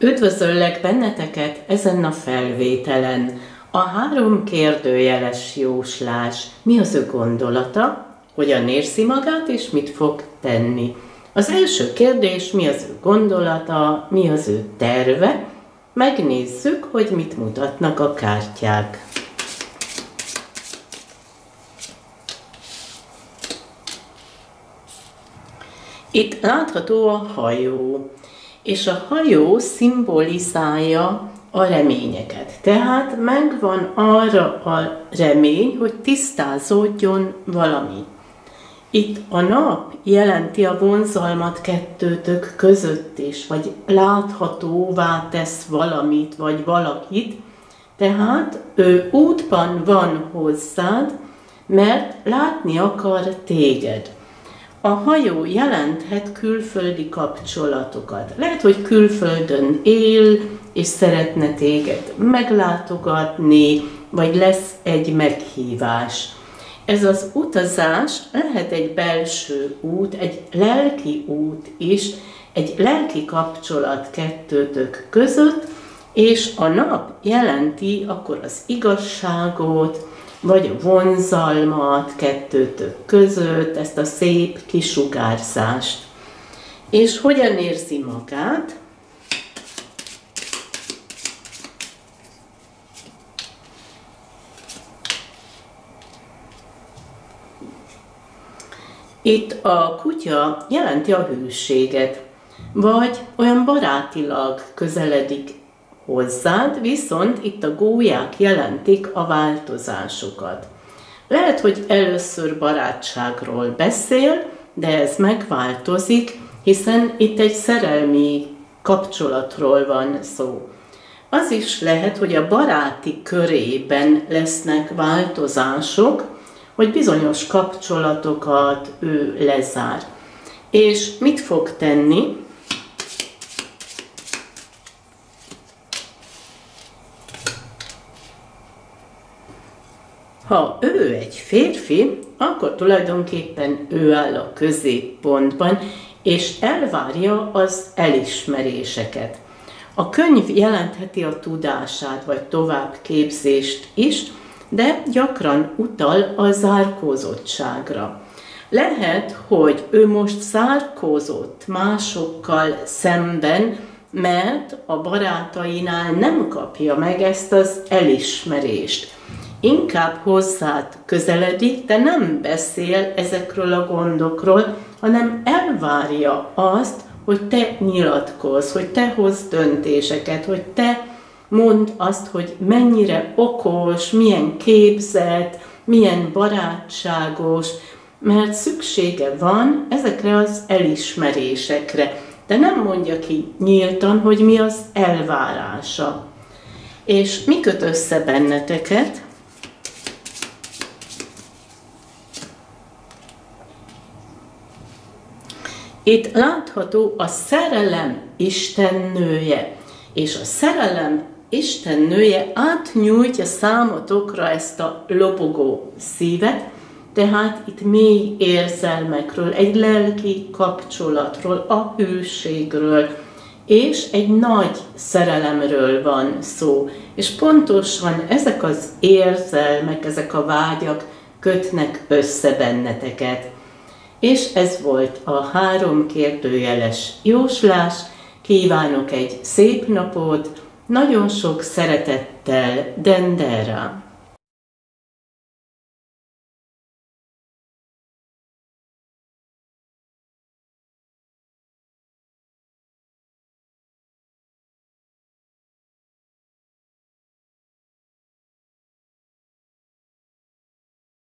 Üdvözöllek benneteket ezen a felvételen. A 3 kérdőjeles jóslás. Mi az ő gondolata? Hogyan érzi magát és mit fog tenni? Az első kérdés, mi az ő gondolata, mi az ő terve? Megnézzük, hogy mit mutatnak a kártyák. Itt látható a hajó, és a hajó szimbolizálja a reményeket. Tehát megvan arra a remény, hogy tisztázódjon valami. Itt a nap jelenti a vonzalmat kettőtök között is, vagy láthatóvá tesz valamit, vagy valakit. Tehát ő útban van hozzád, mert látni akar téged. A hajó jelenthet külföldi kapcsolatokat. Lehet, hogy külföldön él, és szeretne téged meglátogatni, vagy lesz egy meghívás. Ez az utazás lehet egy belső út, egy lelki út is, egy lelki kapcsolat kettőtök között, és a nap jelenti akkor az igazságot, vagy a vonzalmat kettőtök között, ezt a szép kisugárzást. És hogyan érzi magát? Itt a kutya jelenti a hűséget, vagy olyan barátilag közeledik hozzád, viszont itt a gólyák jelentik a változásokat. Lehet, hogy először barátságról beszél, de ez megváltozik, hiszen itt egy szerelmi kapcsolatról van szó. Az is lehet, hogy a baráti körében lesznek változások, hogy bizonyos kapcsolatokat ő lezár. És mit fog tenni? Ha ő egy férfi, akkor tulajdonképpen ő áll a középpontban, és elvárja az elismeréseket. A könyv jelentheti a tudását, vagy továbbképzést is, de gyakran utal a zárkózottságra. Lehet, hogy ő most zárkózott másokkal szemben, mert a barátainál nem kapja meg ezt az elismerést. Inkább hozzád közeledik, de nem beszél ezekről a gondokról, hanem elvárja azt, hogy te nyilatkozz, hogy te hozz döntéseket, hogy te mondd azt, hogy mennyire okos, milyen képzett, milyen barátságos, mert szüksége van ezekre az elismerésekre, de nem mondja ki nyíltan, hogy mi az elvárása. És mi köt össze benneteket? Itt látható a szerelem istennője, és a szerelem istennője átnyújtja számotokra ezt a lobogó szívet, tehát itt mély érzelmekről, egy lelki kapcsolatról, a hűségről, és egy nagy szerelemről van szó. És pontosan ezek az érzelmek, ezek a vágyak kötnek össze benneteket. És ez volt a 3 kérdőjeles jóslás. Kívánok egy szép napot, nagyon sok szeretettel, Dendera!